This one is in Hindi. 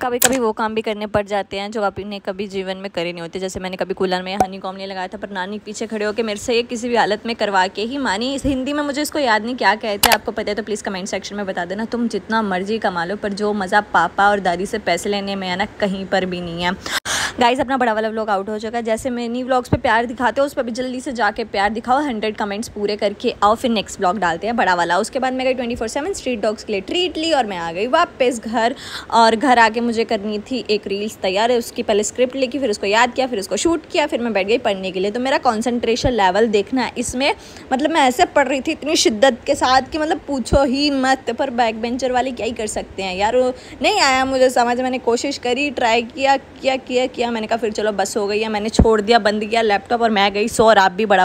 कभी कभी वो काम भी करने पड़ जाते हैं जो आपने कभी जीवन में करे नहीं होते। जैसे मैंने कभी कूलर में हनी कॉम्ब नहीं लगाया था, पर नानी पीछे खड़े होकर मेरे से ये किसी भी हालत में करवा के ही मानी। इस हिंदी में मुझे इसको याद नहीं क्या कहते हैं, आपको पता है तो प्लीज़ कमेंट सेक्शन में बता देना। तुम जितना मर्जी कमा लो, पर जो मज़ा पापा और दादी से पैसे लेने में है ना, कहीं पर भी नहीं है। गाइस, अपना बड़ा वाला व्लॉग आउट हो चुका है। जैसे मिनी व्लॉग्स पे प्यार दिखाते हो, उस पर भी जल्दी से जाके प्यार दिखाओ। 100 कमेंट्स पूरे करके आओ, फिर नेक्स्ट व्लॉग डालते हैं बड़ा वाला। उसके बाद मैं गई 24/7 स्ट्रीट डॉग्स के लिए ट्रीट ली और मैं आ गई वापस घर। और घर आके मुझे करनी थी एक रील्स तैयार है, उसकी पहले स्क्रिप्ट लिखी, फिर उसको याद किया, फिर उसको शूट किया, फिर मैं बैठ गई पढ़ने के लिए। तो मेरा कॉन्सेंट्रेशन लेवल देखना है इसमें, मतलब मैं ऐसे पढ़ रही थी इतनी शिद्दत के साथ कि मतलब पूछो ही मत। पर बैक बेंचर वाले क्या ही कर सकते हैं यार, नहीं आया मुझे समझ। मैंने कोशिश करी, ट्राई किया, मैंने कहा फिर चलो बस हो गई है। मैंने छोड़ दिया, बंद किया लैपटॉप और मैं गई सो। और आप भी बड़ा